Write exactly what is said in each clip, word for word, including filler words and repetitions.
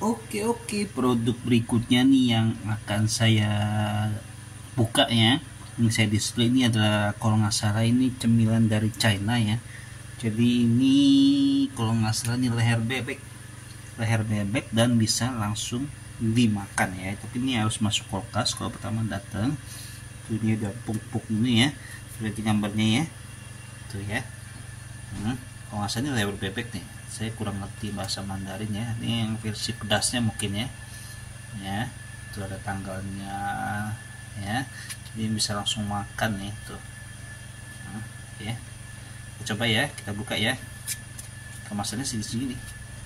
Oke oke, produk berikutnya nih yang akan saya buka ya, yang saya display ini adalah, kalau nggak salah ini cemilan dari China ya. Jadi ini kalau nggak salah ini leher bebek, leher bebek dan bisa langsung dimakan ya. Tapi ini harus masuk kulkas kalau pertama datang. Tuh ini ada pupuk ini ya, berarti gambarnya ya, tuh ya. Hmm, kalau nggak salah ini leher bebek nih. Saya kurang ngerti bahasa Mandarin ya. Ini yang versi pedasnya mungkin ya. Ya, itu ada tanggalnya ya. Jadi bisa langsung makan nih tuh. Nah, ya. Kita coba ya, kita buka ya. Kemasannya segini-segini.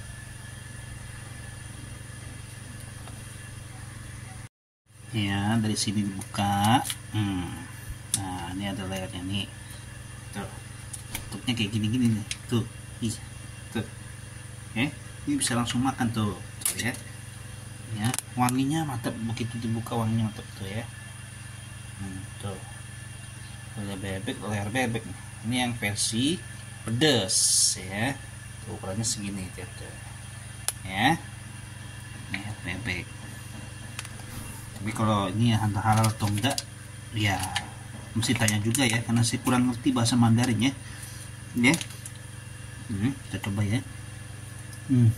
Ya, dari sini dibuka. Hmm. Nah, ini ada layarnya nih. Tuh. Tutupnya kayak gini-gini nih. Tuh. Ih. Tuh. Oke, ini bisa langsung makan tuh, tuh ya. Ya, wanginya mantap, begitu dibuka wanginya mantap tuh ya. Hmm, tuh. Leher bebek, leher bebek. Ini yang versi pedas ya. Tuh, ukurannya segini tuh. Ya. Leher bebek. Tapi kalau ini halal atau enggak ya mesti tanya juga ya, karena saya kurang ngerti bahasa Mandarin ya. Ya. Hmm, kita coba ya. Hmm.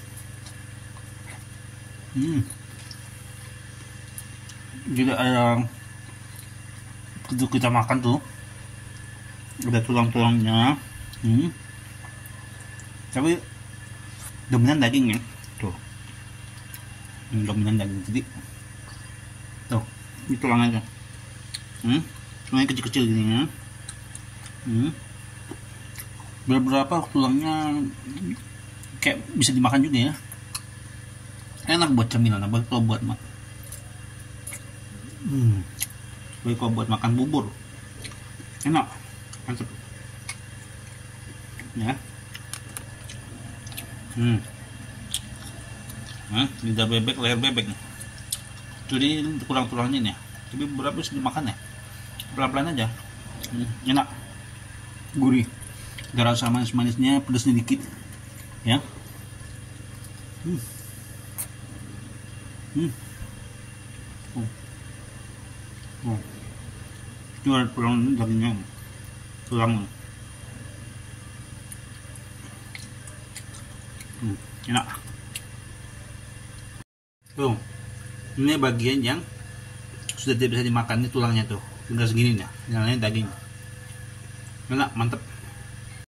Hmm. Juga ada itu kita makan tuh, ada tulang-tulangnya. Hmm. Tapi dominan daging ya. Tuh. Hmm, dominan daging. Jadi tuh, ini tulangnya tuh. Hmm. Tulangnya kecil-kecil gini ya. Hmm. Beberapa tulangnya kayak bisa dimakan juga ya, enak buat cemilan, apa kalau buat mak hmm. kalau buat makan bubur enak, mantap ya. Hmm. Nah, lidah bebek, leher bebek nih. Jadi tulang-tulangnya nih, tapi beberapa bisa dimakan ya, pelan-pelan aja. Hmm. Enak, gurih, ada rasa manis-manisnya, pedasnya dikit ya. Hmm. Hmm. Oh. Oh. Itu ada tulang dagingnya, tulang. Hmm. Enak. Tuh, ini bagian yang sudah tidak bisa dimakan, ini tulangnya tuh, tinggal segini nih, yang lain daging. Enak, mantep.